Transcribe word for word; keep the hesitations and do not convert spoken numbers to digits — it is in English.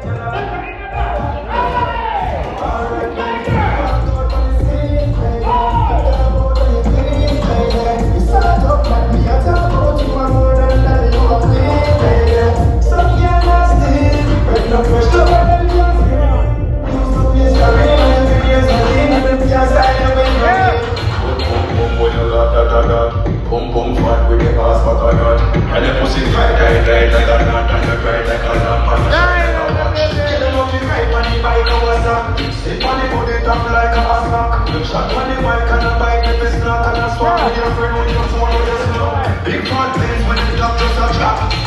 Boom boom fat with the ass for a gun. And the pussy fat guy right like a nut and the cry like a lamp and the shine like a watch. Kill him up the right on the bike of a sack. Sit on the body top like a snack. Shot on the bike and a bike with his knock and a swap with your friend when you phone with your snow. Big fat things when the top just a chat.